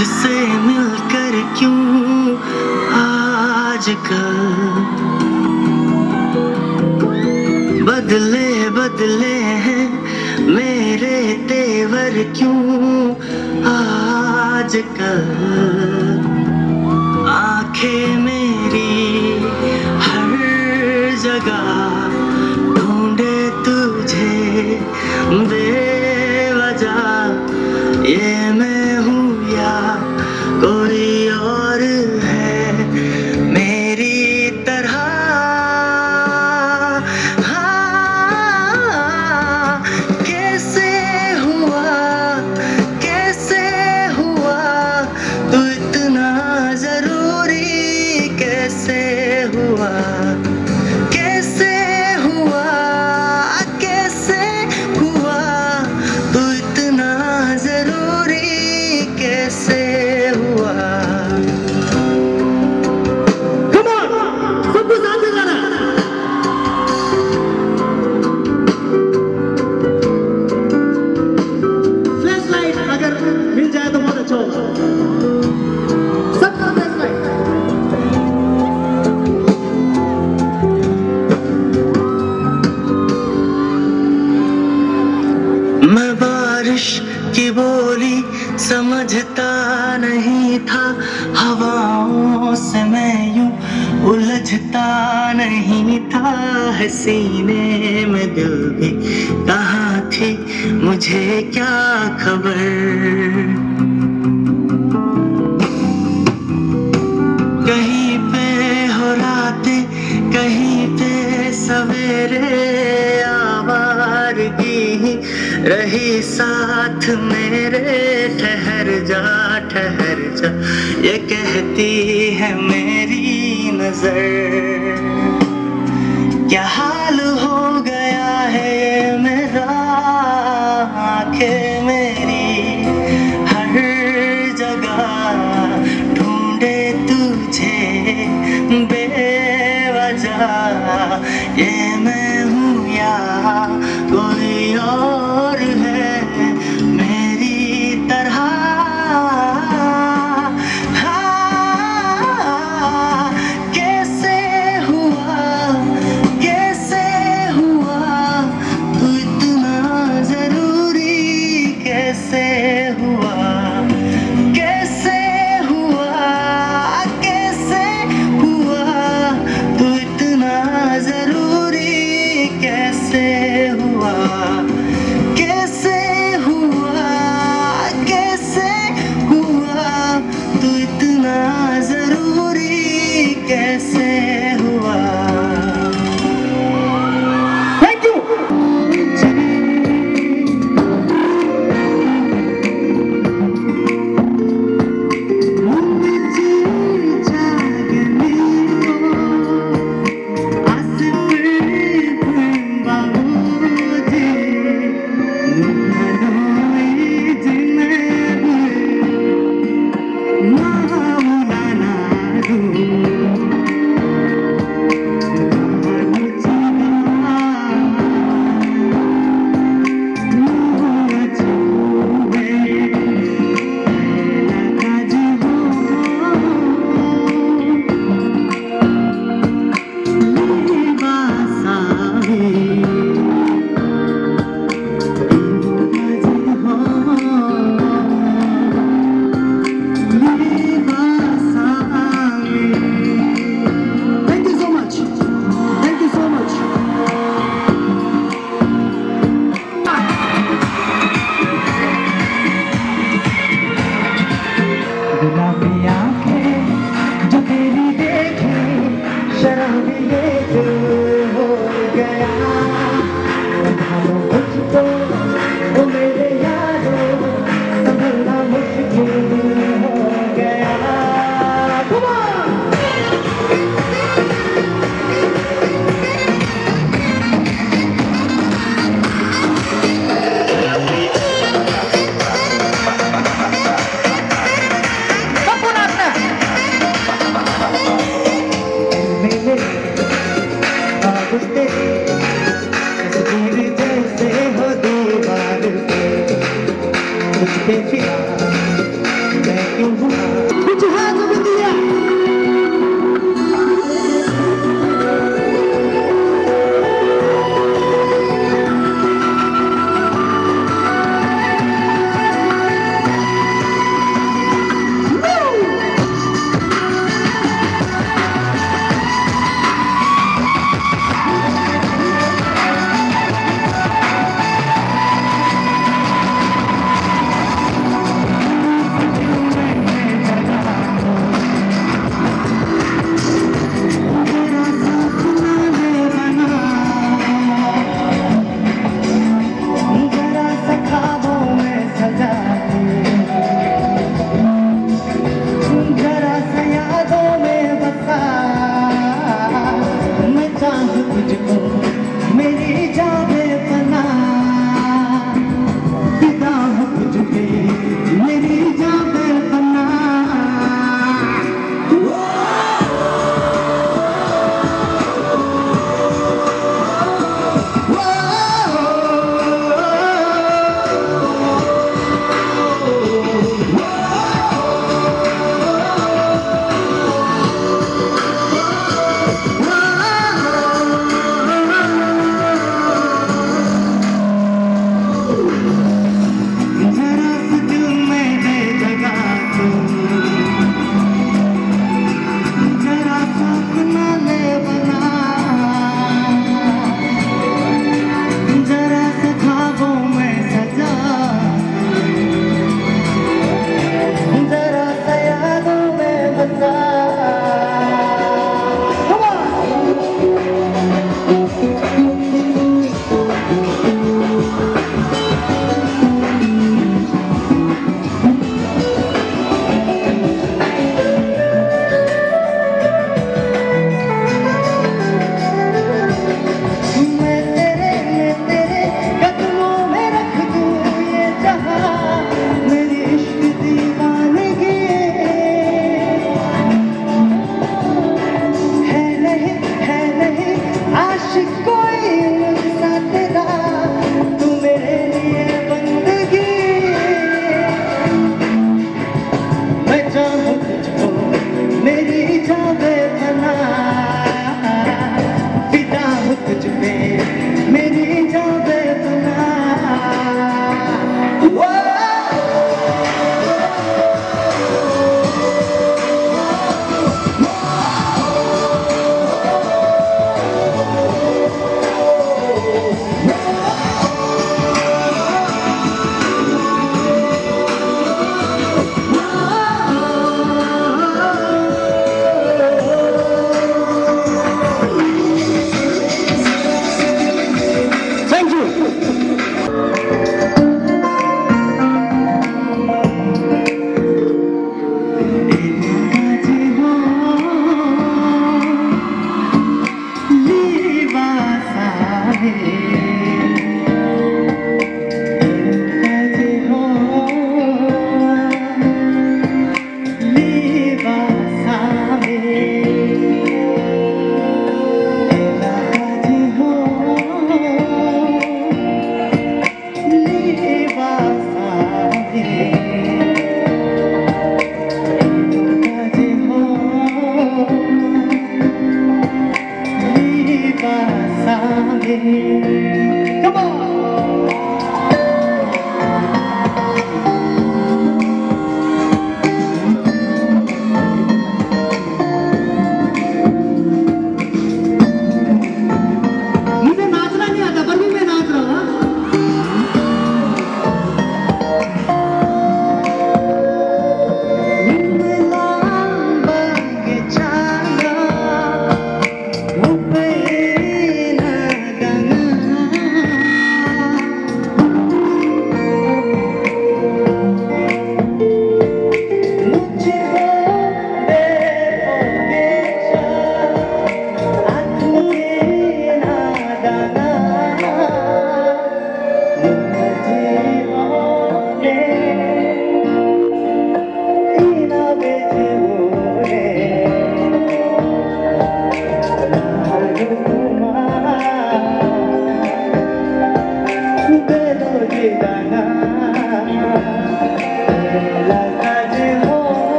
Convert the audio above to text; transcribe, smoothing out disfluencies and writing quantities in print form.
तुझसे मिलकर क्यों आजकल बदले बदले हैं मेरे तेवर क्यों आजकल। आंखें मेरी हर जगह ढूंढे तुझे बेवजह, ये मैं हूँ या कोई और है मेरी तरह। हाँ, कैसे हुआ तू इतना जरूरी, कैसे हुआ कैसे हुआ तू इतना जरूरी, कैसे हुआ। Come on, सबको साथ में गाना। फ्लैशलाइट अगर मिल जाए तो बहुत अच्छा होगा। सबका फ्लैशलाइट। मैं बारिश की बोली समझता नहीं था, हवाओं से मैं यूं उलझता नहीं था। सीने में दिल भी कहाँ थी मुझे क्या खबर। कहीं पे हो रातें कहीं पे सवेरे, आवारगी रही साथ मेरे। ठहर जा ये कहती है मेरी नजर। क्या हाल हो गया है ये मेरा, आंखें मेरी हर जगह ढूंढे तुझे बेवजह, ये मैं हूँ या कोई और है मेरी तरह। हाँ, कैसे हुआ तू इतना जरूरी, कैसे हुआ तू इतना जरूरी,